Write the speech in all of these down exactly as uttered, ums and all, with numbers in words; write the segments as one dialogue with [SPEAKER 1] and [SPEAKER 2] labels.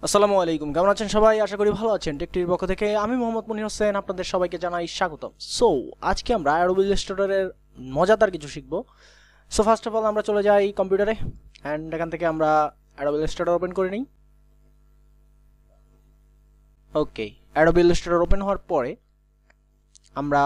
[SPEAKER 1] আসসালামু আলাইকুম, কেমন আছেন সবাই? আশা করি ভালো আছেন। টেকটির পক্ষ থেকে আমি মোহাম্মদ মনির হোসেন আপনাদের সবাইকে জানাই স্বাগতম। সো আজকে আমরা অ্যাডোবি ইলাস্ট্রেটরের মজাদার কিছু শিখবো। সো ফার্স্ট অফ অল আমরা চলে যাই কম্পিউটারে অ্যান্ড এখান থেকে আমরা অ্যাডোবি ইলাস্ট্রেটর ওপেন করে নিই। ওকে, অ্যাডোবি ইলাস্ট্রেটর ওপেন হওয়ার পরে আমরা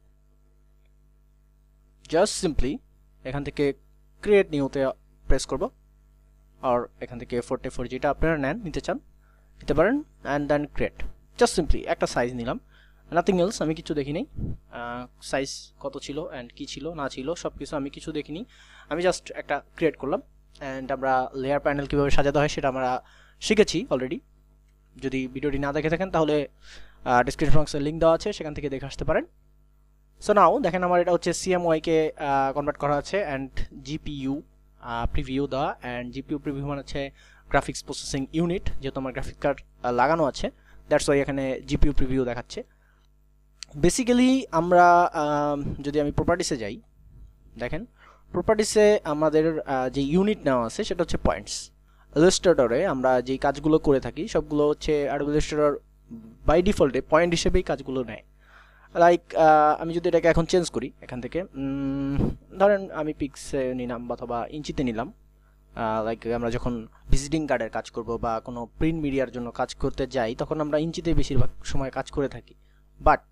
[SPEAKER 1] জাস্ট সিম্পলি এখান থেকে ক্রিয়েট নিউতে প্রেস করব। আর এখান থেকে ফোরটি ফোর যেটা আপনারা নেন নিতে চান দিতে পারেন and then create. Just simply একটা সাইজ নিলাম, নাথিং এলস। আমি কিছু দেখিনি সাইজ কত ছিল অ্যান্ড কী ছিল না ছিল সব কিছু আমি কিছু দেখিনি। আমি জাস্ট একটা ক্রিয়েট করলাম অ্যান্ড আমরা লেয়ার প্যানেল কীভাবে সাজাতে হয় সেটা আমরা শিখেছি অলরেডি। যদি ভিডিওটি না দেখে থাকেন তাহলে ডিসক্রিপশন বক্সে লিঙ্ক দেওয়া আছে, সেখান থেকে দেখে আসতে পারেন। সো নাও দেখেন আমার এটা হচ্ছে সিএমওয়াইকে কনভার্ট করা আছে অ্যান্ড জিপিইউ প্রিভিউ দেওয়া। অ্যান্ড জিপিইউ প্রিভিউ মানে হচ্ছে গ্রাফিক্স প্রসেসিং ইউনিট, যেহেতু আমার গ্রাফিক কার্ড লাগানো আছে দ্যাটস ওয়াই এখানে জিপিইউ প্রিভিউ দেখাচ্ছে। বেসিক্যালি আমরা যদি আমি প্রপার্টিসে যাই, দেখেন প্রপার্টিসে আমাদের যে ইউনিট নেওয়া আছে সেটা হচ্ছে পয়েন্টস। ইলাস্ট্রেটরে আমরা যেই কাজগুলো করে থাকি সবগুলো হচ্ছে অ্যাডোবি ইলাস্ট্রেটর বাই ডিফল্টে পয়েন্ট হিসেবেই কাজগুলো নেয়। লাইক আমি যদি এটাকে এখন চেঞ্জ করি, এখান থেকে ধরেন আমি পিক্সে নিলাম অথবা ইঞ্চিতে নিলাম। লাইক আমরা যখন ভিজিটিং কার্ডের কাজ করব বা কোনো প্রিন্ট মিডিয়ার জন্য কাজ করতে যাই তখন আমরা ইঞ্চিতে বেশিরভাগ সময় কাজ করে থাকি। But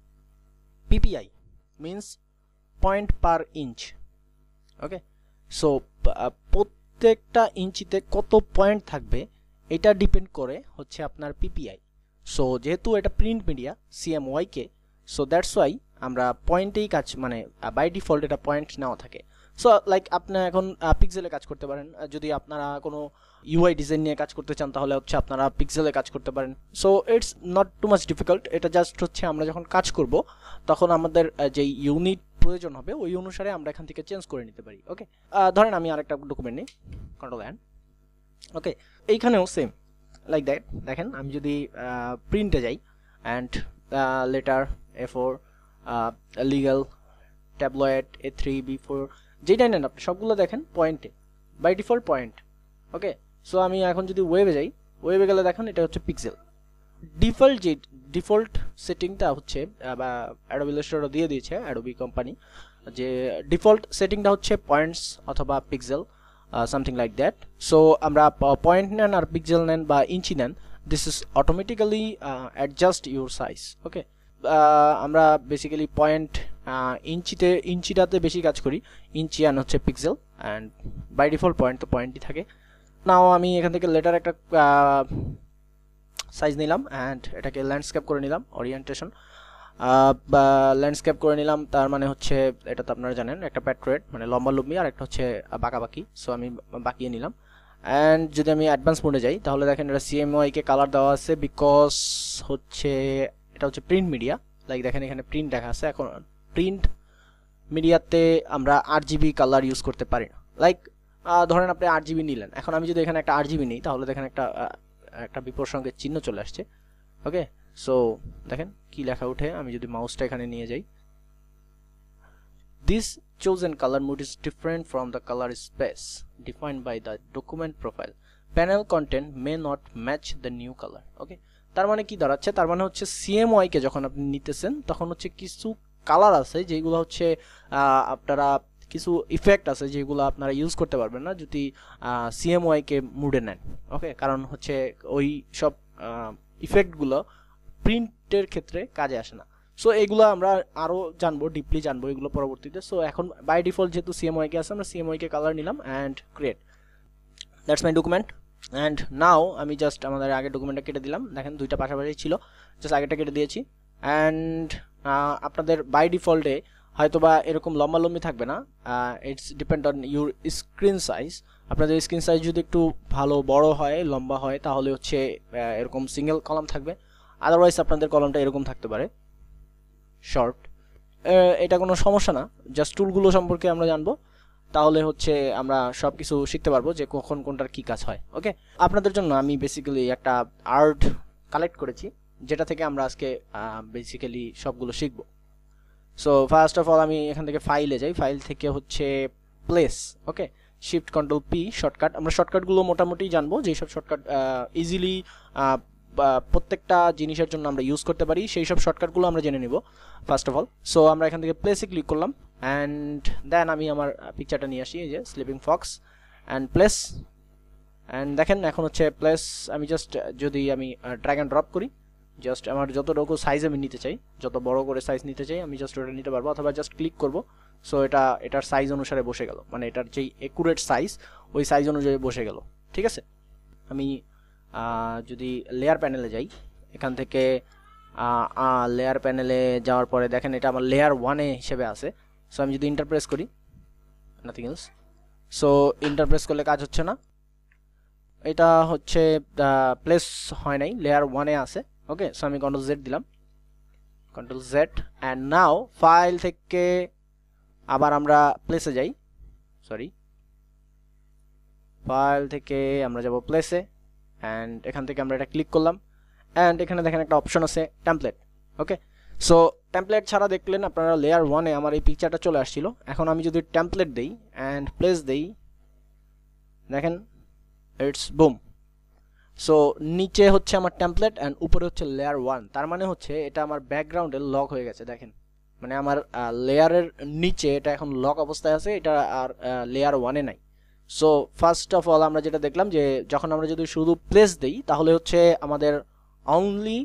[SPEAKER 1] PPI means point per inch. Okay, so প্রত্যেকটা ইঞ্চিতে কত পয়েন্ট থাকবে এটা ডিপেন্ড করে হচ্ছে আপনার পিপিআই। সো যেহেতু এটা print media CMYK, so that's why আমরা পয়েন্টেই কাজ মানে বাই ডিফল্ট এটা পয়েন্ট নেওয়া থাকে। সো লাইক আপনি এখন পিক্সেলে কাজ করতে পারেন, যদি আপনারা কোনো ইউআই ডিজাইন নিয়ে কাজ করতে চান তাহলে হচ্ছে আপনারা পিক্সেলে কাজ করতে পারেন। So it's not too much difficult. এটা জাস্ট হচ্ছে আমরা যখন কাজ করব তখন আমাদের যে ইউনিট প্রয়োজন হবে ওই অনুসারে আমরা এখান থেকে চেঞ্জ করে নিতে পারি। ওকে, ধরেন আমি আরেকটা ডকুমেন্ট নিই, কন্ট্রোল এন। ওকে, এইখানেও সেম লাইক দ্যাট। দেখেন আমি যদি প্রিন্টে যাই and letter A four legal tabloid A three B four যেটাই নেন আপনি সবগুলো দেখেন পয়েন্টে by default point. Okay, so আমি এখন যদি ওয়েবে যাই, ওয়েবে গেলে দেখেন এটা হচ্ছে পিক্সেল। ডিফল্ট যে ডিফল্ট সেটিংটা হচ্ছে বা অ্যাডোবি ইলাস্ট্রেটর দিয়ে দিয়েছে অ্যাডোবি কোম্পানি, যে ডিফল্ট সেটিংটা হচ্ছে পয়েন্টস অথবা pixel something like that. So আমরা পয়েন্ট নেন আর পিক্সেল নেন বা ইঞ্চি নেন, this is automatically adjust your size. Okay, আমরা বেসিক্যালি পয়েন্ট ইঞ্চিতে ইঞ্চিটাতে বেশি কাজ করি, ইঞ্চি অ্যান্ড হচ্ছে pixel and by default point তো পয়েন্টই থাকে। নাও আমি এখান থেকে লেটার একটা সাইজ নিলাম অ্যান্ড এটাকে ল্যান্ডস্কেপ করে নিলাম, ওরিয়েন্টেশন বা ল্যান্ডস্কেপ করে নিলাম। তার মানে হচ্ছে এটা তো আপনারা জানেন একটা প্যাট্রেট মানে লম্বা লম্বি আর একটা হচ্ছে বাঁকাবাকি। সো আমি বাঁকিয়ে নিলাম অ্যান্ড যদি আমি অ্যাডভান্স মোডে যাই তাহলে দেখেন এটা সিএমওয়াইকে কালার দেওয়া আছে বিকজ হচ্ছে এটা হচ্ছে প্রিন্ট মিডিয়া। লাইক দেখেন এখানে প্রিন্ট দেখা আছে। এখন প্রিন্ট মিডিয়াতে আমরা আট জিবি কালার ইউজ করতে পারি না। লাইক ধরেন আপনি আট জিবি নিলেন, এখন আমি যদি এখানে একটা আট জিবি নিই তাহলে দেখেন একটা একটা বিপরীত সঙ্গে চিহ্ন চলে আসছে। ওকে, সো দেখেন কি লেখা উঠে, আমি যদি মাউসটা এখানে নিয়ে যাই, this chosen color mode is different from the color space defined by the document profile. Panel content may not match the new color. Okay, তার মানে কি দাঁড়াচ্ছে, তার মানে হচ্ছে সিএমওয়াই কে যখন আপনি নিতেছেন তখন হচ্ছে কিছু কালার আছে যেগুলো হচ্ছে আপনারা কিছু ইফেক্ট আছে যেগুলো আপনারা ইউজ করতে পারবেন না যদি সিএমওয়াই কে মুডে নেন। ওকে, কারণ হচ্ছে ওই সব ইফেক্টগুলো প্রিন্টের ক্ষেত্রে কাজে আসে না। সো এগুলো আমরা আরও জানবো, ডিপলি জানবো এগুলো পরবর্তীতে। সো এখন বাই ডিফল্ট যেহেতু সিএমওয়াই কে আছে আমরা সিএমওয়াই কে কালার নিলাম and create, that's my document. And now আমি জাস্ট আমাদের আগের ডকুমেন্টটা কেটে দিলাম। দেখেন দুইটা পাশাপাশি ছিল, জাস্ট আগেরটা কেটে দিয়েছি। অ্যান্ড আপনাদের বাই ডিফল্টে হয়তো বা এরকম লম্বা লম্বি থাকবে না, it's depend on your screen size. আপনাদের স্ক্রিন সাইজ যদি একটু ভালো বড় হয় লম্বা হয় তাহলে হচ্ছে এরকম সিঙ্গেল কলাম থাকবে, আদারওয়াইজ আপনাদের কলামটা এরকম থাকতে পারে শর্ট। এটা কোনো সমস্যা না, জাস্ট টুলগুলো সম্পর্কে আমরা জানবো তাহলে হচ্ছে আমরা সব কিছু শিখতে পারবো যে কখন কোনটার কী কাজ হয়। ওকে, আপনাদের জন্য আমি বেসিক্যালি একটা আর্ট কালেক্ট করেছি যেটা থেকে আমরা আজকে বেসিক্যালি সবগুলো শিখবো। সো ফার্স্ট অফ অল আমি এখান থেকে ফাইলে যাই, ফাইল থেকে হচ্ছে place. Okay, shift control P shortcut. আমরা শর্টকাটগুলো মোটামুটি জানবো, যেসব শর্টকাট ইজিলি প্রত্যেকটা জিনিসের জন্য আমরা ইউজ করতে পারি, সেই সব শর্টকাটগুলো আমরা জেনে নিব ফার্স্ট অফ অল। সো আমরা এখান থেকে প্লেসে ক্লিক করলাম অ্যান্ড দেন আমি আমার পিকচারটা নিয়ে আসি, এই যে sleeping fox and place. And দেখেন এখন হচ্ছে প্লেস, আমি জাস্ট যদি আমি ড্র্যাগ অ্যান্ড ড্রপ করি, জাস্ট আমার যতটুকু সাইজ আমি নিতে চাই, যত বড় করে সাইজ নিতে চাই আমি জাস্ট ওটা নিতে পারবো, অথবা জাস্ট ক্লিক করব। সো এটা এটার সাইজ অনুসারে বসে গেল, মানে এটার যেই একুরেট সাইজ ওই সাইজ অনুযায়ী বসে গেল, ঠিক আছে। আমি যদি লেয়ার প্যানেলে যাই, এখান থেকে লেয়ার প্যানেলে যাওয়ার পরে দেখেন এটা আমার লেয়ার ওয়ানে হিসেবে আছে। সো আমি যদি ইন্টারপ্রেস করি, নাথিং এলস। সো ইন্টারপ্রেস করলে কাজ হচ্ছে না, এটা হচ্ছে প্লেস হয় নাই, লেয়ার ওয়ানে আছে। ওকে, সো আমি কন্ট্রোল জেড দিলাম, control Z and now file থেকে আবার আমরা প্লেসে যাই, সরি ফাইল থেকে আমরা যাব প্লেসে অ্যান্ড এখান থেকে আমরা এটা ক্লিক করলাম অ্যান্ড এখানে দেখেন একটা অপশন আছে টেমপ্লেট। ওকে, সো টেমপ্লেট ছাড়া দেখলেন আপনারা লেয়ার ওয়ানে আমার এই পিকচারটা চলে আসছিল। এখন আমি যদি টেমপ্লেট দেই অ্যান্ড প্লেস দেই, দেখেন ইটস বুম। সো নিচে হচ্ছে আমার টেমপ্লেট অ্যান্ড উপরে হচ্ছে লেয়ার ওয়ান, তার মানে হচ্ছে এটা আমার ব্যাকগ্রাউন্ডে লক হয়ে গেছে। দেখেন মানে আমার লেয়ারের নিচে এটা এখন লক অবস্থায় আছে, এটা আর লেয়ার ওয়ানে নাই। সো ফার্স্ট অফ অল আমরা যেটা দেখলাম যে যখন আমরা যদি শুধু প্লেস দিই তাহলে হচ্ছে আমাদের অনলি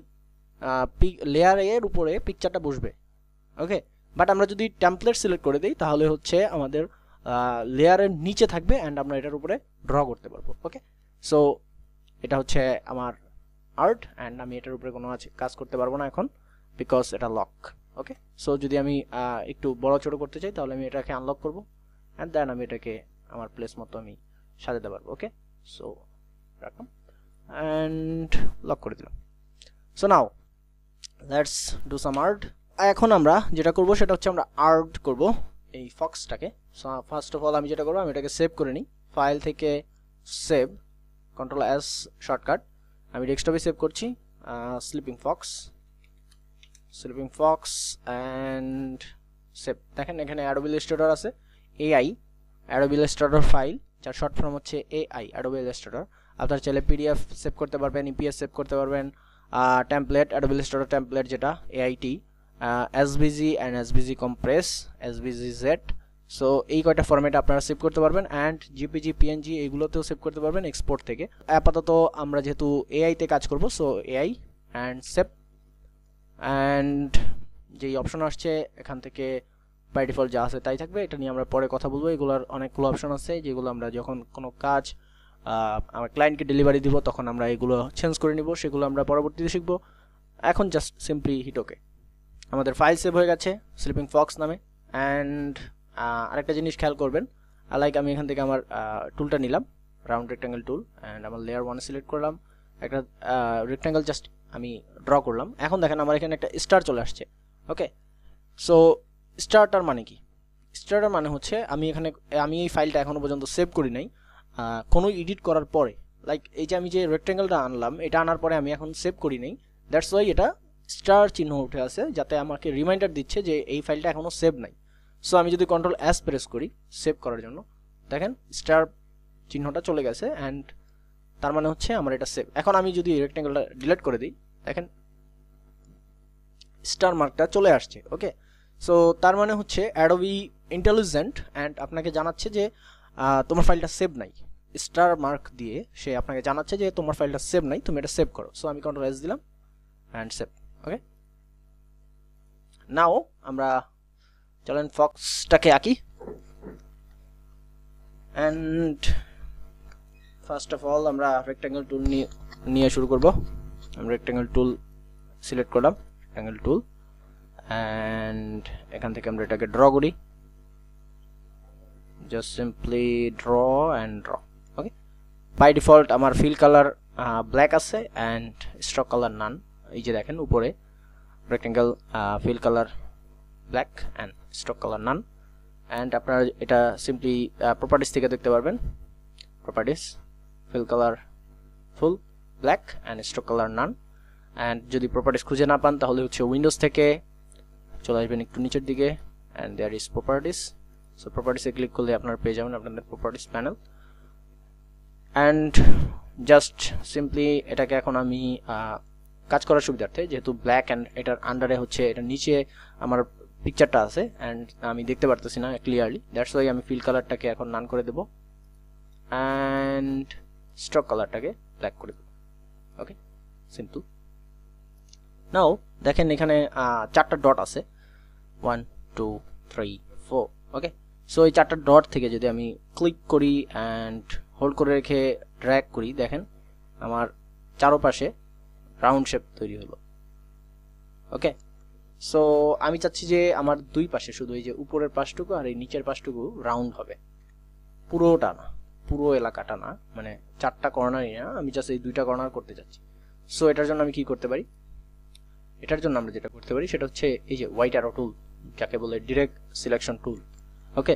[SPEAKER 1] লেয়ারের উপরে পিকচারটা বসবে। ওকে, বাট আমরা যদি টেমপ্লেট সিলেক্ট করে দিই তাহলে হচ্ছে আমাদের লেয়ারের নিচে থাকবে অ্যান্ড আমরা এটার উপরে ড্র করতে পারবো। ওকে, সো এটা হচ্ছে আমার আর্ট অ্যান্ড আমি এটার উপরে কোনো কাজ করতে পারবো না এখন, বিকজ এটা লক। ওকে, সো যদি আমি একটু বড় ছোটো করতে চাই তাহলে আমি এটাকে আনলক করবো অ্যান্ড দেন আমি এটাকে আমার প্লেস মতো আমি সাজাতে পারবো। ওকে, সো রাখলাম অ্যান্ড লক করে দিলাম। So now let's do some art. এখন আমরা যেটা করব সেটা হচ্ছে আমরা আর্ট করব এই ফক্সটাকে। সো ফার্স্ট অফ অল আমি যেটা করবো আমি এটাকে সেভ করে নিই, ফাইল থেকে সেভ, কন্ট্রোল এস শর্টকাট, আমি ডেস্কটপে সেভ করছি sleeping fox, sleeping fox and save. দেখেন এখানে অ্যাডোবি ইলাস্ট্রেটর আছে, এআই অ্যাডোবি ইলাস্ট্রেটর ফাইল, যার শর্ট ফর্ম হচ্ছে এআই অ্যাডোবি ইলাস্ট্রেটর। আপনার চাইলে পিডিএফ সেভ করতে পারবেন, ইপিএস সেভ করতে পারবেন, টেমপ্লেট অ্যাডোবি ইলাস্ট্রেটর টেমপ্লেট যেটা AIT, SVG and SVG compress, SVG Z. So এই কয়টা ফরম্যাটে আপনারা সেভ করতে পারবেন অ্যান্ড জিপিজি পিএনজি এগুলোতেও সেভ করতে পারবেন এক্সপোর্ট থেকে। আপাতত আমরা যেহেতু এআইতে কাজ করব, so AI and save and যেই অপশন আসছে এখান থেকে বাই ডিফল্ট যা আছে তাই থাকবে, এটা নিয়ে আমরা পরে কথা বলবো। এগুলোর অনেকগুলো অপশন আছে যেগুলো আমরা যখন কোনো কাজ আমার ক্লায়েন্টকে ডেলিভারি দিব তখন আমরা এগুলো চেঞ্জ করে নিব, সেগুলো আমরা পরবর্তীতে শিখব। এখন জাস্ট সিম্পলি হিট ওকে, আমাদের ফাইল সেভ হয়ে গেছে স্লিপিং ফক্স নামে। অ্যান্ড আরেকটা জিনিস খেয়াল করবেন, লাইক আমি এখান থেকে আমার টুলটা নিলাম, রাউন্ড রেক্ট্যাঙ্গেল টুল, অ্যান্ড আমার লেয়ার ওয়ানে সিলেক্ট করলাম, একটা রেক্ট্যাঙ্গেল জাস্ট আমি ড্র করলাম। এখন দেখেন আমার এখানে একটা স্টার চলে আসছে। ওকে, সো স্টারটার মানে কি? স্টারটার মানে হচ্ছে আমি এখানে আমি এই ফাইলটা এখনও পর্যন্ত সেভ করি নাই, কোনো এডিট করার পরে, লাইক এই যে আমি যে রেক্ট্যাঙ্গেলটা আনলাম এটা আনার পরে আমি এখন সেভ করি নাই, দ্যাটস ওয়াই এটা স্টার চিহ্ন উঠে আছে, যাতে আমাকে রিমাইন্ডার দিচ্ছে যে এই ফাইলটা এখনও সেভ নাই। সো আমি যদি কন্ট্রোল এস প্রেস করি সেভ করার জন্য, দেখেন স্টার চিহ্নটা চলে গেছে অ্যান্ড তার মানে হচ্ছে আমার এটা সেভ। এখন আমি যদি রেক্ট্যাঙ্গেলটা ডিলিট করে দিই, দেখেন স্টার মার্কটা চলে আসছে। ওকে, সো তার মানে হচ্ছে অ্যাডোবি ইন্টেলিজেন্ট অ্যান্ড আপনাকে জানাচ্ছে যে তোমার ফাইলটা সেভ নাই, স্টার মার্ক দিয়ে সে আপনাকে জানাচ্ছে যে তোমার ফাইলটা সেভ নাই, তুমি এটা সেভ করো। সো আমি কন্ট্রোল এস দিলাম অ্যান্ড সেভ। ওকে, নাও আমরা চলেন ফক্সটাকে আঁকি। অ্যান্ড ফার্স্ট অফ অল আমরা রেক্ট্যাঙ্গেল টুল নিয়ে নিয়ে শুরু করব। আমি রেক্ট্যাঙ্গেল টুল সিলেক্ট করলাম, রেক্ট্যাঙ্গেল টুল, অ্যান্ড এখান থেকে আমরা এটাকে ড্র করি, just simply draw and draw. Okay, by default আমার ফিল কালার ব্ল্যাক আছে অ্যান্ড স্ট্রোক কালার নান। এই যে দেখেন উপরে rectangle fill colour black and stroke colour none. And আপনারা এটা সিম্পলি প্রপার্টিস থেকে দেখতে পারবেন, properties fill colour full black and stroke colour none. And যদি প্রপার্টিস খুঁজে না পান তাহলে হচ্ছে উইন্ডোজ থেকে চলে আসবেন একটু নিচের দিকে and there is properties, so প্রপার্টিসে ক্লিক করলে আপনারা পেয়ে যাবেন আপনাদের properties panel. And just simply এটাকে এখন আমি কাজ করার সুবিধার্থে, যেহেতু ব্ল্যাক অ্যান্ড এটার আন্ডারে হচ্ছে এটার নিচে আমার পিকচারটা আছে অ্যান্ড আমি দেখতে পারতেছি না ক্লিয়ারলি, দ্যাটস ওয়াই আমি ফিল কালারটাকে এখন নান করে দেবো অ্যান্ড স্ট্রোক কালারটাকে ব্ল্যাক করে দেবো। ওকে, সিম্পল। নাও দেখেন এখানে চারটা ডট আছে, one two three four. Okay, so এই চারটা ডট থেকে যদি আমি ক্লিক করি অ্যান্ড হোল্ড করে রেখে ড্র্যাগ করি, দেখেন আমার চারপাশে রাউন্ড শেপ তৈরি হলো। ওকে, সো আমি চাচ্ছি যে আমার দুই পাশে শুধু এই যে উপরের পাশটুকু আর এই নিচের পাশটুকু রাউন্ড হবে, পুরোটা না, পুরো এলাকাটা না, মানে চারটা কর্নারই না, আমি জাস্ট এই দুইটা কর্নার করতে চাচ্ছি। সো এটার জন্য আমি কি করতে পারি, এটার জন্য আমরা যেটা করতে পারি সেটা হচ্ছে এই যে হোয়াইট অ্যারো টুল, যাকে বলে direct selection tool. Okay,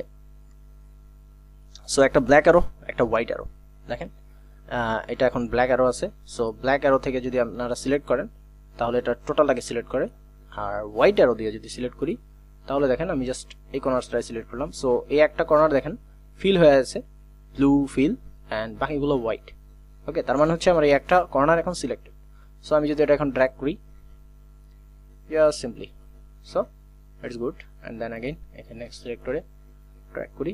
[SPEAKER 1] so একটা ব্ল্যাক অ্যারো একটা হোয়াইট অ্যারো, দেখেন এটা এখন ব্ল্যাক অ্যারো আছে। সো ব্ল্যাক অ্যারো থেকে যদি আপনারা সিলেক্ট করেন তাহলে এটা টোটালটাকে সিলেক্ট করে, আর হোয়াইট অ্যারো দিয়ে যদি সিলেক্ট করি তাহলে দেখেন আমি জাস্ট এই কর্নারটাই সিলেক্ট করলাম। সো এই একটা কর্নার দেখেন ফিল হয়ে আছে, ব্লু ফিল, অ্যান্ড বাকিগুলো হোয়াইট। ওকে, তার মানে হচ্ছে আমার এই একটা কর্নার এখন সিলেক্টেড। সো আমি যদি এটা এখন ড্র্যাগ করি, just simply, so it's good, and then again এখানে সিলেক্ট করে ড্র্যাগ করি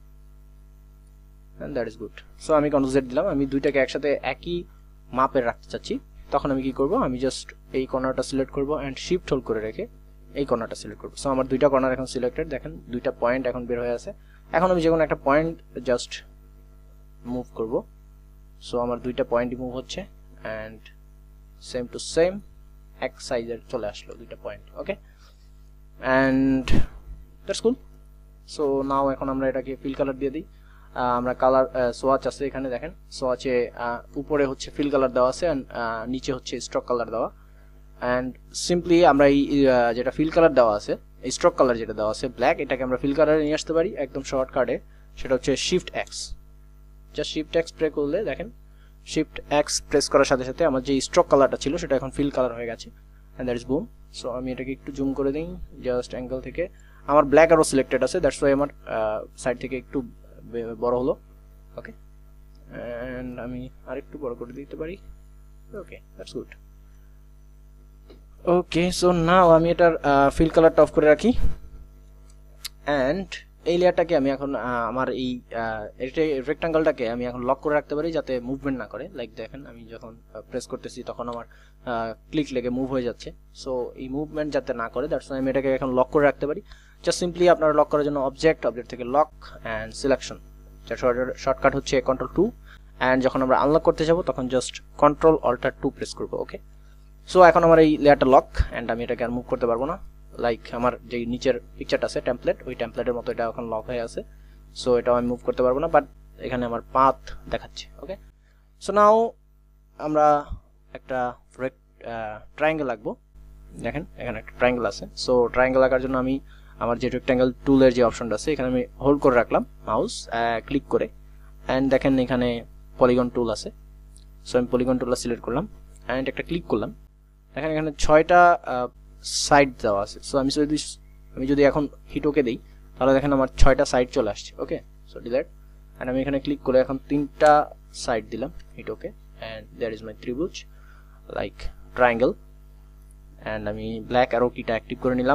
[SPEAKER 1] and that is good. So আমি কন্ট্রোল জেড দিলাম, আমি দুইটাকে একসাথে একই মাপের রাখতে চাচ্ছি। তখন আমি কি করব, আমি জাস্ট এই কর্নারটা সিলেক্ট করব অ্যান্ড শিফট হোল্ড করে রেখে এই কর্নারটা সিলেক্ট করব। সো আমার দুইটা কর্নার এখন সিলেক্টেড, দেখেন দুইটা পয়েন্ট এখন বের হয়ে আছে। এখন আমি যে কোনো একটা পয়েন্ট জাস্ট মুভ করব। সো আমার দুইটা পয়েন্টই মুভ হচ্ছে অ্যান্ড সেম টু সেম এক সাইজের চলে আসলো দুইটা point. Okay, and that's cool. So now এখন আমরা এটাকে ফিল কালার দিয়ে দিই। আমরা কালার সোয়াচ আছে এখানে, দেখেন সোয়াচে উপরে হচ্ছে ফিল কালার দেওয়া আছে অ্যান্ড নিচে হচ্ছে স্ট্রোক কালার দেওয়া। অ্যান্ড সিম্পলি আমরা এই যেটা ফিল কালার দেওয়া আছে, এই স্ট্রোক কালার যেটা দেওয়া আছে ব্ল্যাক, এটাকে আমরা ফিল কালারে নিয়ে আসতে পারি একদম শর্টকাটে। সেটা হচ্ছে shift X, just shift X press করলে দেখেন শিফট এক্স প্রেস করার সাথে সাথে আমার যে স্ট্রোক কালারটা ছিল সেটা এখন ফিল কালার হয়ে গেছে, and that is boom. So আমি এটাকে একটু জুম করে দিই জাস্ট অ্যাঙ্গেল থেকে, আমার ব্ল্যাক আরও সিলেক্টেড আছে, দ্যাটস ওয়াই আমার সাইড থেকে একটু বড় হলো। ওকে, অ্যান্ড আমি আরেকটু বড় করে দিতে পারি। Okay, that's good. Okay, so now আমি এটার ফিল কালারটা অফ করে রাখি অ্যান্ড এই লেয়ারটাকে আমি এখন আমার এই রেক্টাঙ্গলটাকে আমি এখন লক করে রাখতে পারি যাতে মুভমেন্ট না করে। লাইক দেখেন আমি যখন প্রেস করতেছি তখন আমার ক্লিক লেগে মুভ হয়ে যাচ্ছে। সো এই মুভমেন্ট যাতে না করে, দ্যাটস আমি এটাকে এখন লক করে রাখতে পারি। জাস্ট সিম্পলি আপনারা লক করার জন্য অবজেক্ট, অবজেক্ট থেকে লক অ্যান্ড সিলেকশন, যার শর্টকাট হচ্ছে কন্ট্রোল টু, অ্যান্ড যখন আমরা আনলক করতে যাব তখন just control alter two press করবো। ওকে, সো এখন আমার এই লেয়ারটা লক অ্যান্ড আমি এটাকে আর মুভ করতে পারবো না। লাইক আমার যে নিচের পিকচারটা আছে টেমপ্লেট, ওই টেমপ্লেটের মতো এটা এখন লক হয়ে আছে। সো এটাও আমি মুভ করতে পারবো না, বাট এখানে আমার পাথ দেখাচ্ছে। ওকে, সো নাও আমরা একটা ট্রায়াঙ্গেল আঁকবো। দেখেন এখানে একটা ট্রায়াঙ্গেল আছে। সো ট্রায়াঙ্গেল আঁকার জন্য আমি আমার যে রেক্ট্যাঙ্গেল টুলের যে অপশনটা আছে এখানে আমি হোল্ড করে রাখলাম মাউস ক্লিক করে, অ্যান্ড দেখেন এখানে পলিগন টুল আছে। সো আমি পলিগন টুলটা সিলেক্ট করলাম অ্যান্ড একটা ক্লিক করলাম, দেখেন এখানে ছয়টা সাইড দেওয়া আছে। সো আমি যদি আমি যদি এখন হিট ওকে দিই তাহলে দেখেন আমার ছয়টা সাইড চলে আসছে। ওকে, সো ডিলেট, অ্যান্ড আমি এখানে ক্লিক করে এখন তিনটা সাইড দিলাম hit okay, and that is my ত্রিভুজ লাইক ট্রায়াঙ্গেল, অ্যান্ড আমি ব্ল্যাক অ্যারো কিটা অ্যাক্টিভ করে নিলাম।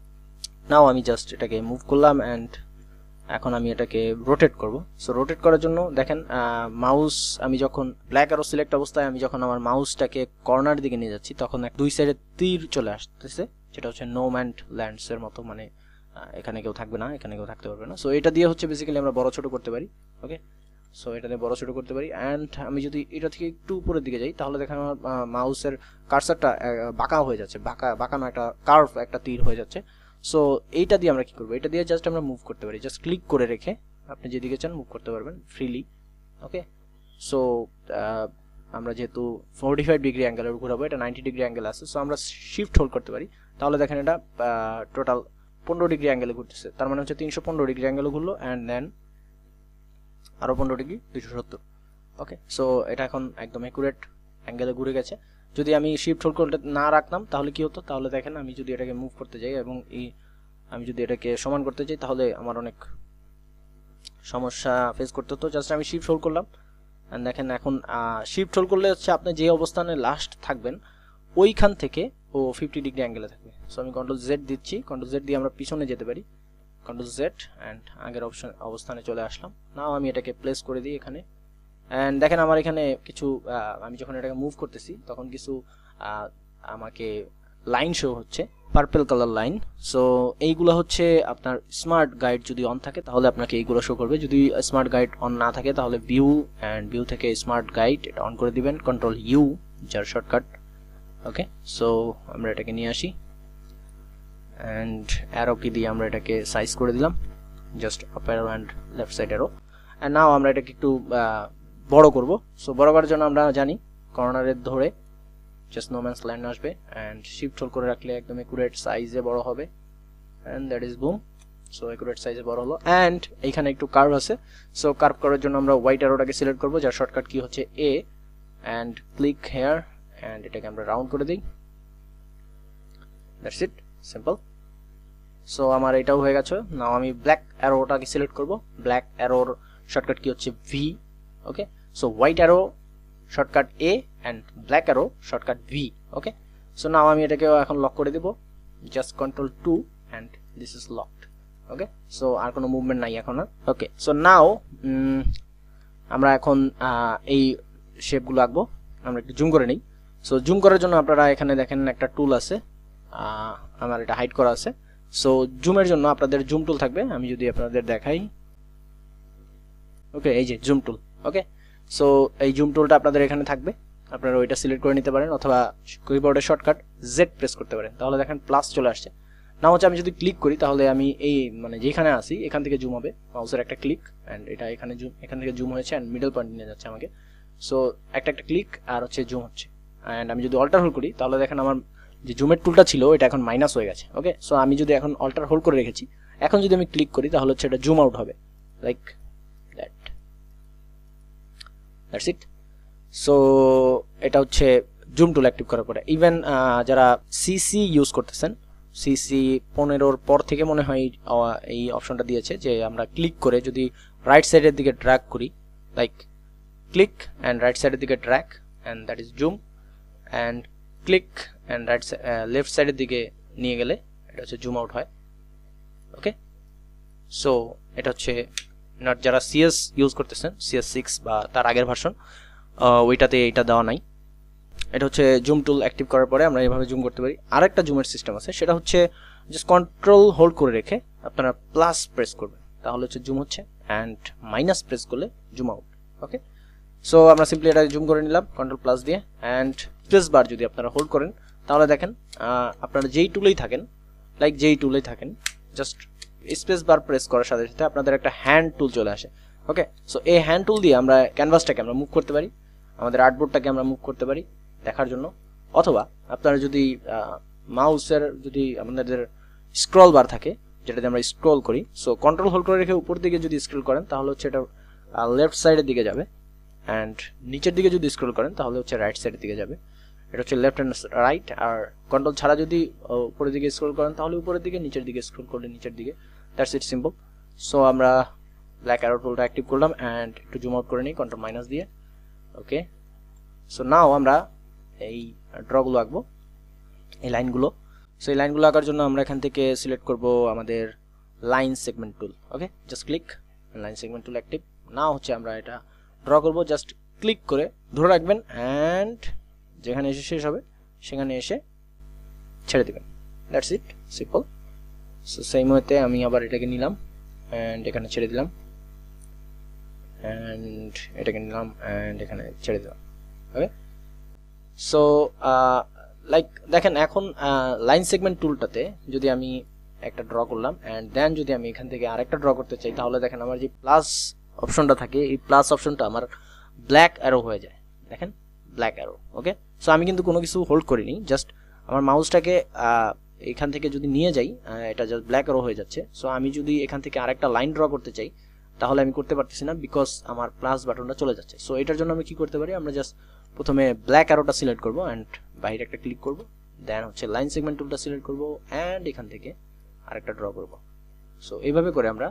[SPEAKER 1] নাও আমি জাস্ট এটাকে মুভ করলাম অ্যান্ড এখন আমি এটাকে রোটেট করব। সো রোটেট করার জন্য দেখেন মাউস আমি যখন ব্ল্যাক অ্যারো সিলেক্ট অবস্থায় আমি যখন আমার মাউসটাকে কর্নার দিকে নিয়ে যাচ্ছি তখন এক দুই সাইডে তীর চলে আসতেছে, যেটা হচ্ছে নো ম্যান ল্যান্ডসের মতো, মানে এখানে কেউ থাকবে না, এখানে কেউ থাকতে পারবে না। সো এটা দিয়ে হচ্ছে বেসিক্যালি আমরা বড় ছোট করতে পারি। ওকে, সো এটা দিয়ে বড় ছোট করতে পারি, অ্যান্ড আমি যদি এটা থেকে একটু উপরের দিকে যাই তাহলে দেখেন আমার মাউসের কার্সারটা বাঁকা হয়ে যাচ্ছে, বাঁকা বাঁকানো একটা কার্ভ একটা তীর হয়ে যাচ্ছে। সো এইটা দিয়ে আমরা কি করবো, এটা দিয়ে জাস্ট আমরা মুভ করতে পারি, জাস্ট ক্লিক করে রেখে আপনি যেদিকে চান মুভ করতে পারবেন ফ্রিলি। ওকে, সো আমরা যেহেতু ফোর্টি ফাইভ ডিগ্রি অ্যাঙ্গেলের ঘুরাবো, এটা নাইনটি ডিগ্রি অ্যাঙ্গেল আছে, সো আমরা শিফট হোল্ড করতে পারি, তাহলে দেখেন এটা টোটাল পনেরো ডিগ্রি অ্যাঙ্গেলে ঘুরতেছে, তার মানে হচ্ছে তিনশো পনেরো ডিগ্রি অ্যাঙ্গেলে ঘুরলো, অ্যান্ড দেন আরও পনেরো ডিগ্রি দুইশো সত্তর। ওকে, সো এটা এখন একদম অ্যাকুরেট অ্যাঙ্গেলে ঘুরে গেছে। যদি আমি শিফট হোল্ড করতে না রাখতাম তাহলে কি হতো, তাহলে দেখেন আমি যদি এটাকে মুভ করতে যাই এবং এই আমি যদি এটাকে সমান করতে চাই তাহলে আমার অনেক সমস্যা ফেস করতে হতো। জাস্ট আমি শিফট হোল্ড করলাম অ্যান্ড দেখেন এখন শিফট হোল্ড করলে হচ্ছে আপনি যে অবস্থানে লাস্ট থাকবেন ওইখান থেকে ও ফিফটি ডিগ্রি অ্যাঙ্গেলে থাকবে। সো আমি কন্ট্রোল জেড দিচ্ছি, কন্ট্রোল জেড দিয়ে আমরা পিছনে যেতে পারি, কন্ট্রোল জেড অ্যান্ড আগের অপশন অবস্থানে চলে আসলাম। নাও আমি এটাকে প্লেস করে দিই এখানে অ্যান্ড দেখেন আমার এখানে কিছু আমি যখন এটাকে মুভ করতেছি তখন কিছু আমাকে লাইন শো হচ্ছে, পার্পল কালার লাইন। সো এইগুলো হচ্ছে আপনার স্মার্ট গাইড যদি অন থাকে তাহলে আপনাকে এইগুলো শো করবে, যদি স্মার্ট গাইড অন না থাকে তাহলে ভিউ অ্যান্ড ভিউ থেকে স্মার্ট গাইড এটা অন করে দিবেন, কন্ট্রোল ইউ যার শর্টকাট। ওকে, সো আমরা এটাকে নিয়ে আসি অ্যান্ড অ্যারো কি দিয়ে আমরা এটাকে সাইজ করে দিলাম, just up arrow and left side arrow. And now আমরা এটাকে একটু বড় করব। সো বড় করার জন্য আমরা জানি কর্নারের ধরে জাস্ট নো ম্যানস ল্যান্ড আসবে অ্যান্ড শিফট হোল্ড করে রাখলে একদম একুরেট সাইজে বড় হবে and that is boom. So accurate সাইজে বড় হলো অ্যান্ড এইখানে একটু কার্ভ আছে। সো কার্ভ করার জন্য আমরা হোয়াইট অ্যারোটাকে সিলেক্ট করবো যার শর্টকাট কি হচ্ছে A and click here and এটাকে আমরা রাউন্ড করে দিই, দ্যাটস ইট, সিম্পল। সো আমার এটাও হয়ে গেছে। নাও আমি ব্ল্যাক অ্যারোটাকে সিলেক্ট করব, ব্ল্যাক অ্যারোর শর্টকাট কি হচ্ছে V. Okay, so white arrow shortcut A and black arrow shortcut V. Okay, so now আমি এটাকে এখন লক করে দেব, just control two and this is locked. Okay, so আর কোনো মুভমেন্ট নাই এখন আর। ওকে, সো নাও আমরা এখন এই শেপগুলো আঁকবো, আমরা একটু জুম করে নিই। সো জুম করার জন্য আপনারা এখানে দেখেন একটা টুল আছে, আমার এটা হাইড করা আছে। সো জুমের জন্য আপনাদের জুম টুল থাকবে, আমি যদি আপনাদের দেখাই। ওকে, এই যে জুম টুল। ওকে, সো এই জুম টুলটা আপনাদের এখানে থাকবে, আপনারা ওইটা সিলেক্ট করে নিতে পারেন অথবা কিবোর্ডের শর্টকাট জেড প্রেস করতে পারেন, তাহলে দেখেন প্লাস চলে আসছে। না হচ্ছে আমি যদি ক্লিক করি তাহলে আমি এই মানে যেখানে আসি এখান থেকে জুম হবে, মাউসের একটা ক্লিক অ্যান্ড এটা এখানে জুম, এখান থেকে জুম হয়েছে অ্যান্ড মিডল পয়েন্ট নিয়ে যাচ্ছে আমাকে। সো একটা একটা ক্লিক আর হচ্ছে জুম হচ্ছে অ্যান্ড আমি যদি অল্টার হোল্ড করি তাহলে দেখেন আমার যে জুমের টুলটা ছিল এটা এখন মাইনাস হয়ে গেছে। ওকে, সো আমি যদি এখন অল্টার হোল্ড করে রেখেছি, এখন যদি আমি ক্লিক করি তাহলে হচ্ছে এটা জুম আউট হবে, like that, that's it. So এটা হচ্ছে জুম টুল অ্যাক্টিভ করার পরে। ইভেন যারা সিসি ইউজ করতেছেন, সিসি পনেরোর পর থেকে মনে হয় এই অপশনটা দিয়েছে যে আমরা ক্লিক করে যদি রাইট সাইডের দিকে ড্র্যাগ করি, লাইক ক্লিক অ্যান্ড রাইট সাইডের দিকে drag and that is zoom and click and right left সাইডের দিকে নিয়ে গেলে এটা হচ্ছে জুম আউট হয়। ওকে, সো এটা হচ্ছে নট যারা সিএস ইউজ করতেছেন, সিএস সিক্স বা তার আগের ভার্সন, ওইটাতে এটা দেওয়া নাই। এটা হচ্ছে জুম টুল অ্যাক্টিভ করার পরে আমরা এইভাবে জুম করতে পারি। আরেকটা জুমের সিস্টেম আছে, সেটা হচ্ছে জাস্ট কন্ট্রোল হোল্ড করে রেখে আপনারা প্লাস প্রেস করবেন, তাহলে হচ্ছে জুম হচ্ছে অ্যান্ড মাইনাস প্রেস করলে জুম আউট। ওকে, সো আমরা সিম্পলি এটা জুম করে নিলাম কন্ট্রোল প্লাস দিয়ে অ্যান্ড স্পেস বার যদি আপনারা হোল্ড করেন তাহলে দেখেন আপনারা যেই টুলেই থাকেন, লাইক যেই টুলেই থাকেন জাস্ট স্পেস বার প্রেস করার সাথে সাথে আপনাদের একটা হ্যান্ড টুল চলে আসে। ওকে, সো এই হ্যান্ড টুল দিয়ে আমরা ক্যানভাসটাকে আমরা মুভ করতে পারি, আমাদের আর্টবোর্ডটাকে আমরা মুভ করতে পারি দেখার জন্য, অথবা আপনারা যদি মাউসের যদি আপনাদের স্ক্রল বার থাকে যেটাতে আমরা স্ক্রল করি, সো কন্ট্রোল হোল্ড করে রেখে উপর দিকে যদি স্ক্রল করেন তাহলে হচ্ছে এটা লেফট সাইডের দিকে যাবে অ্যান্ড নিচের দিকে যদি স্ক্রল করেন তাহলে হচ্ছে রাইট সাইডের দিকে যাবে। এটা হচ্ছে লেফট অ্যান্ড রাইট। আর কন্ট্রোল ছাড়া যদি উপরের দিকে স্ক্রল করেন তাহলে উপরের দিকে, নিচের দিকে স্ক্রল করলে নিচের দিকে, দ্যাটস ইট, সিম্পল। সো আমরা ব্ল্যাক অ্যারো টুলটা অ্যাক্টিভ করলাম অ্যান্ড একটু জুম আউট করে নিই কন্ট্রোল মাইনাস দিয়ে। ওকে, সো নাও আমরা এই ড্রগুলো আঁকবো, এই লাইনগুলো। সো এই লাইনগুলো আঁকার জন্য আমরা এখান থেকে সিলেক্ট করব আমাদের line segment tool. Okay, just click, line segment tool active. Now হচ্ছে আমরা এটা ড্র করব, জাস্ট ক্লিক করে ধরে রাখবেন অ্যান্ড যেখানে এসে শেষ হবে সেখানে এসে ছেড়ে দেবেন, দ্যাটস ইট, সিম্পল। সো সেই মতে আমি আবার এটাকে নিলাম অ্যান্ড এখানে ছেড়ে দিলাম অ্যান্ড এটাকে নিলাম অ্যান্ড এখানে ছেড়ে দিলাম। ওকে, সো লাইক দেখেন এখন লাইন সেগমেন্ট টুলটাতে যদি আমি একটা ড্র করলাম অ্যান্ড দেন যদি আমি এখান থেকে আরেকটা ড্র করতে চাই তাহলে দেখেন আমার যে প্লাস অপশনটা থাকে এই প্লাস অপশনটা আমার ব্ল্যাক অ্যারো হয়ে যায়, দেখেন ব্ল্যাক অ্যারো। ওকে, সো আমি কিন্তু কোনো কিছু হোল্ড করিনি, জাস্ট আমার মাউসটাকে এখান থেকে যদি নিয়ে যাই এটা জাস্ট ব্ল্যাক অ্যারো হয়ে যাচ্ছে। সো আমি যদি এখান থেকে আরেকটা লাইন ড্র করতে চাই তাহলে আমি করতে পারতেছি না, বিকজ আমার প্লাস বাটনটা চলে যাচ্ছে। সো এটার জন্য আমি কি করতে পারি, আমরা জাস্ট প্রথমে ব্ল্যাক অ্যারোটা সিলেক্ট করবো অ্যান্ড বাইরে একটা ক্লিক করবো, দেন হচ্ছে লাইন সেগমেন্ট টুলটা সিলেক্ট করবো অ্যান্ড এখান থেকে আরেকটা ড্র করবো। সো এইভাবে করে আমরা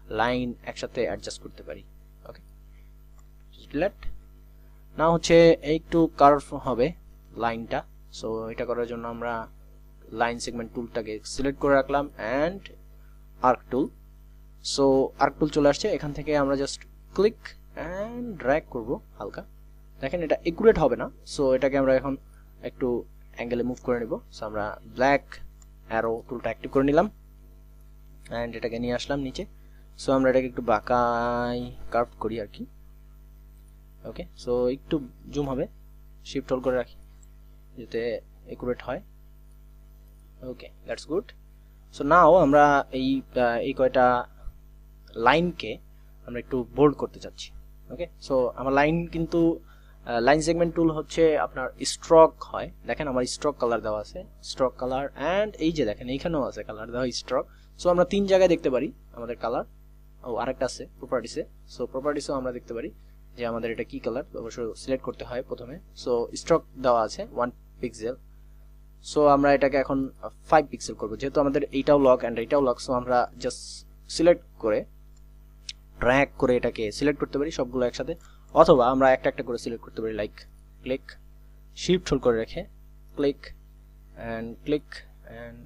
[SPEAKER 1] লাইন একসাথে অ্যাডজাস্ট করতে পারি। Okay, delete. না হচ্ছে একটু কার্ভ হবে লাইনটা, সো এটা করার জন্য আমরা লাইন সেগমেন্ট টুলটাকে সিলেক্ট করে রাখলাম and arc tool. So arc tool চলে আসছে, এখান থেকে আমরা জাস্ট ক্লিক অ্যান্ড ড্র্যাগ করব হালকা। দেখেন এটা একুরেট হবে না, সো এটাকে আমরা এখন একটু অ্যাঙ্গেলে মুভ করে নেব। সো আমরা ব্ল্যাক অ্যারো টুলটা অ্যাক্টিভ করে নিলাম অ্যান্ড এটাকে নিয়ে আসলাম নিচে। সো আমরা এটাকে একটু বাঁকাই কার্ভ করি আর কি। ওকে, সো একটু জুম হবে, শিফট হোল্ড করে রাখি যাতে একুরেট হয়। Okay, that's good. So now আমরা এই এই কয়টা লাইনকে আমরা একটু বোল্ড করতে চাচ্ছি। ওকে, সো আমার লাইন কিন্তু লাইন সেগমেন্ট টুল হচ্ছে আপনার স্ট্রোক হয়। দেখেন আমার স্ট্রোক কালার দেওয়া আছে, স্ট্রোক কালার অ্যান্ড এই যে দেখেন এইখানেও আছে কালার দেওয়া স্ট্রোক। সো আমরা তিন জায়গায় দেখতে পারি আমাদের কালার। ও আরেকটা আছে প্রপার্টিসে, সো প্রপার্টিসেও আমরা দেখতে পারি যে আমাদের এটা কি কালার, অবশ্যই সিলেক্ট করতে হয় প্রথমে। সো স্ট্রোক দেওয়া আছে ওয়ান পিক্সেল। সো আমরা এটাকে এখন ফাইভ পিক্সেল করবো, যেহেতু আমাদের এইটাও লক অ্যান্ড এইটাও লক। সো আমরা জাস্ট সিলেক্ট করে ড্র্যাগ করে এটাকে সিলেক্ট করতে পারি সবগুলো একসাথে, অথবা আমরা একটা একটা করে সিলেক্ট করতে পারি। লাইক ক্লিক, শিফট হোল্ড করে রেখে click and click and